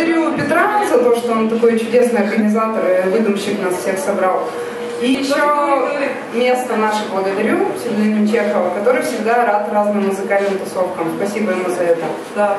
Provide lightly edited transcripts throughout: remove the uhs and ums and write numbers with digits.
благодарю Петра за то, что он такой чудесный организатор и выдумщик нас всех собрал. И еще место наше благодарю, псевдоним Чехова, который всегда рад разным музыкальным тусовкам. Спасибо ему за это. Да.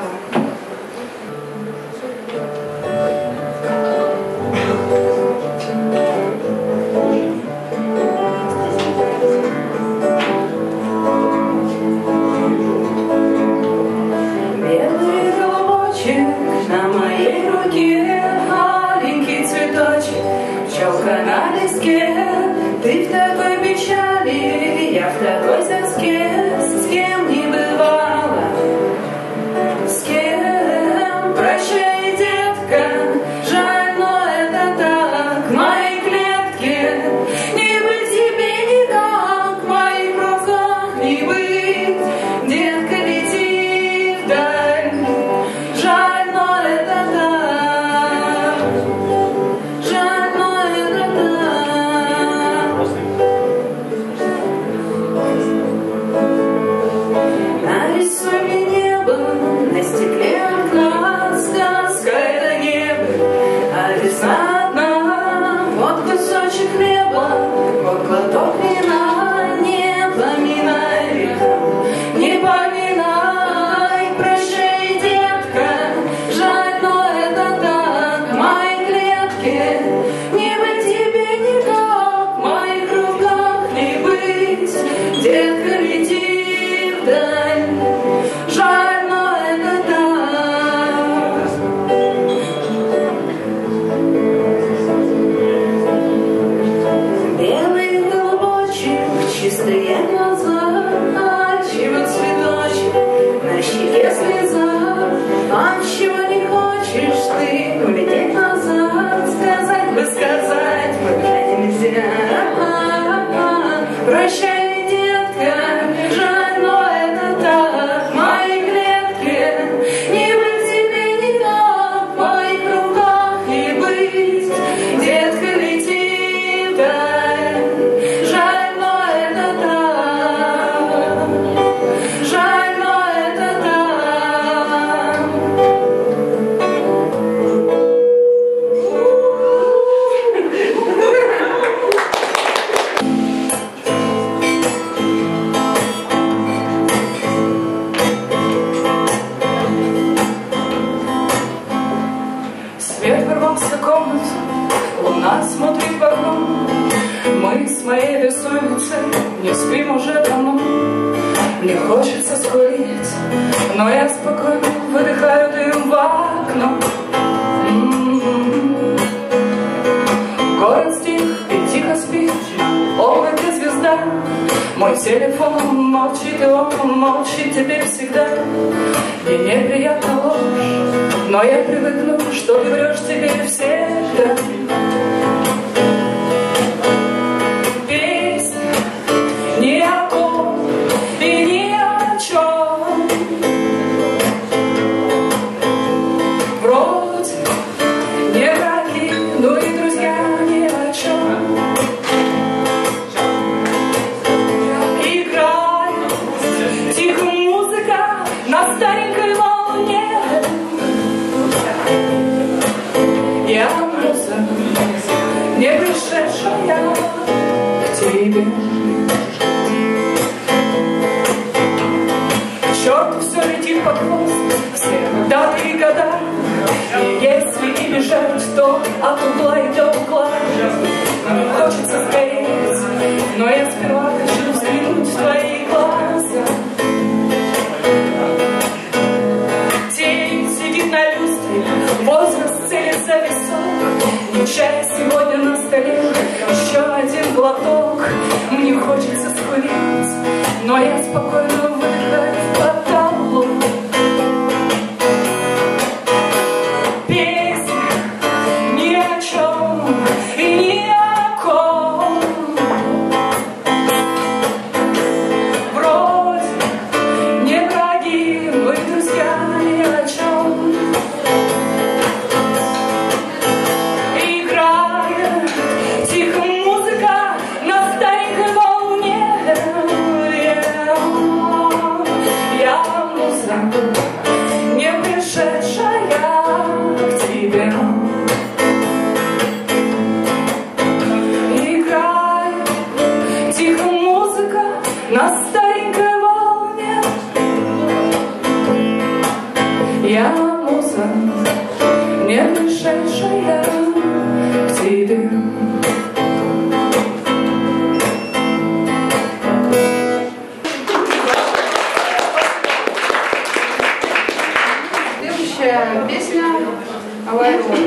Белый голубочек на моей руке, маленький цветочек, пчелка на листке. Ты в такой печали, я в такой тоске, с кем не бывало, с кем. Прощай, детка, жаль, но это так, в моей клетке не быть тебе никак, в моих руках не быть. Детка, лети вдаль, жаль, но это так, жаль, но это так. Нарисуй мне небо на стекле окна, сказка это небо, а весна одна. Вот кусочек хлеба, вот глоток вина, не поминай века, не поминай. Прощай, детка, жаль, но это так, в моей клетке не быть тебе никак, в моих руках не быть. Детка, лети вдаль, жаль, но это так. Белый голубочек, чистые глаза, чего цветочек, на щеке слеза. А чего не хочешь ты улететь назад, сказать бы сказать, побежать нельзя. Прощай, детка, жаль, но это так, в моей клетке не быть тебе никак, в моих руках не быть. Детка, лети вдаль, жаль, но это так, жаль, но это так. Свет ворвался в комнату, луна смотрит в окно. Мы с моей бессонницей не спим уже давно. Мне хочется скурить, но я спокойно выдыхаю дым в окно. Город стих и тихо спит, облаке звезда. Мой телефон молчит, и он молчит теперь всегда. И неприятна ложь, но я привыкну, что ты врешь теперь всегда. Песня ни о ком и ни о чем. Вроде не враги, но и друзья ни о чем. Играет тихо музыка на старенькой волне. Я муза, не пришедшая к тебе. Черт, все летит под хвост, все даты и года. И если и бежать, то от угла и до угла. Мне хочется скорее, но я сперва хочу взглянуть в твои глаза. Тень сидит на люстре, возраст целится висок. И чай сегодня на столе, еще один глоток. Мне хочется скурить, но я спокойно выдыхаю в потолок. Песня ни о чем и ни о ком. Вроде не враги, мы друзья ни о чем. Играет тихо музыка на старенькой волне. роза, не пришедшая к тебе. Следующая песня «Алай Рой».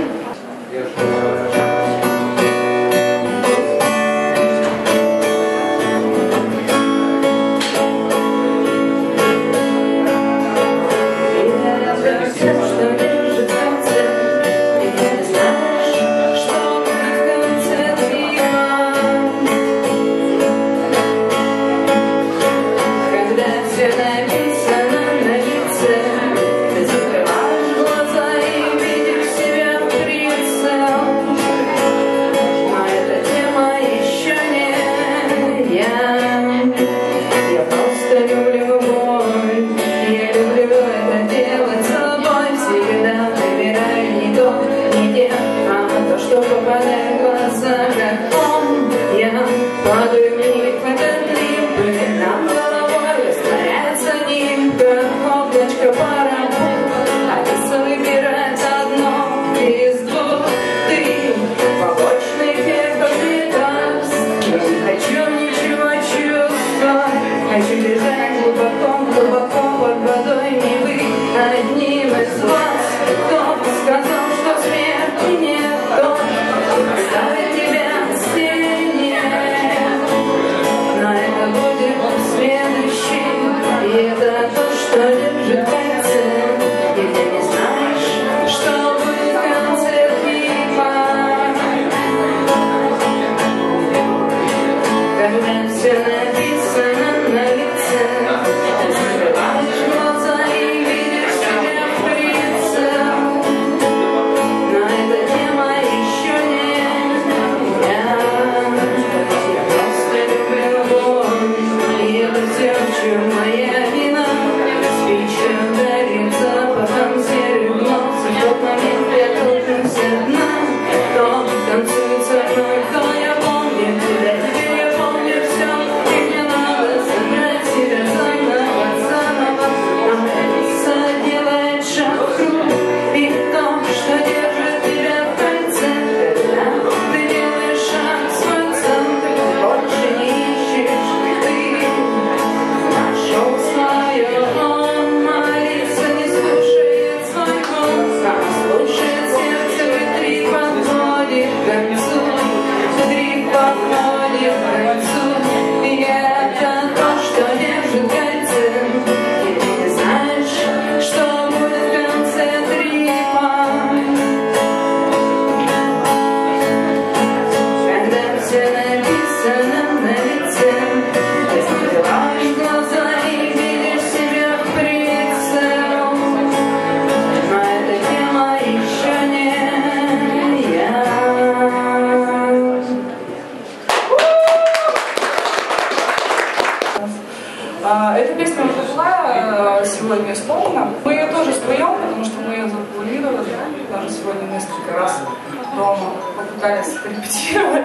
Эта песня уже была сегодня исполнена. Мы ее тоже споем, потому что мы ее запланировали даже сегодня несколько раз дома, попытались репетировать.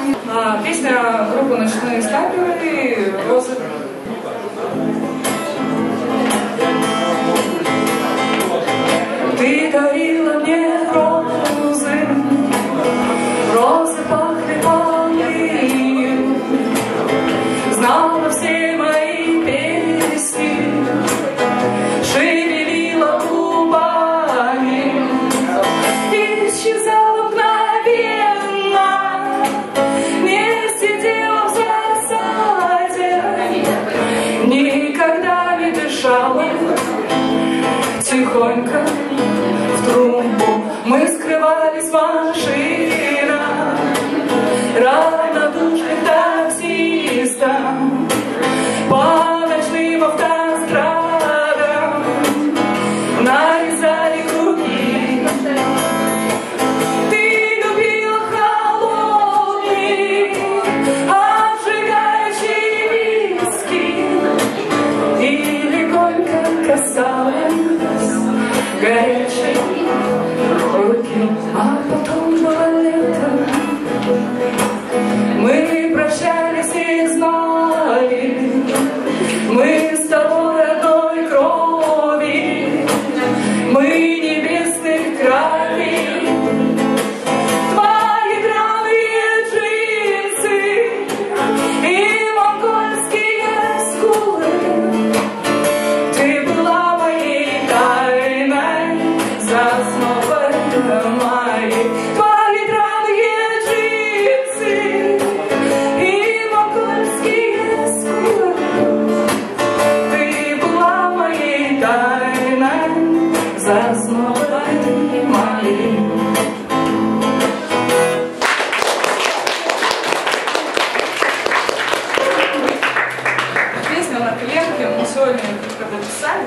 Песня группы «Ночные снайперы» «Розы». Ты дарила мне розы, розы пахли полынью, знала все мои песни, шевелила губами, исчезала мгновенно, не сидела в засаде, никогда не дышала тихонько в трубу. Мы скрывались в машинах равнодушных таксистов по ночным автострадам, нарезали круги. Ты любила холодный, обжигающий виски и легонько касалась горячей основой моей. Твои дорогие джипсы и монгольские скулы. Ты была моей тайной, за основой моей. Песня на коленке, мы сегодня когда писали.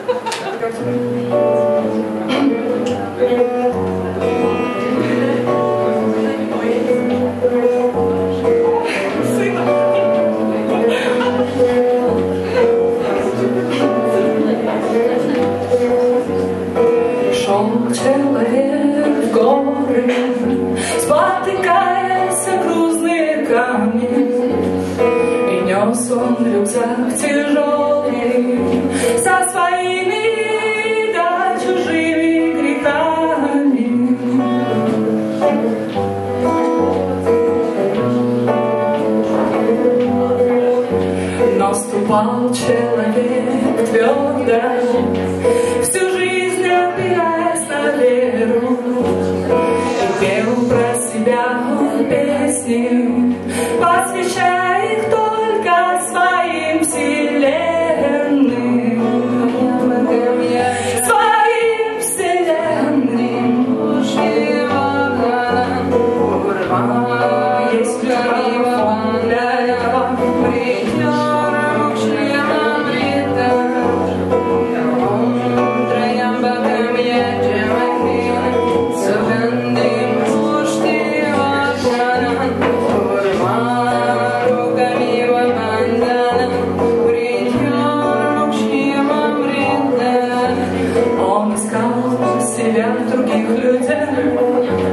Шел человек в горы, спотыкаясь о грузные камни, и нес он рюкзак тяжелый со своими да чужими грехами. Но ступал человек твердо, всю жизнь опираясь на веру, и пел про себя песни, посвящая их только своим вселенным, своим вселенным. Есть микрофон для этого. Он искал себя в других людях.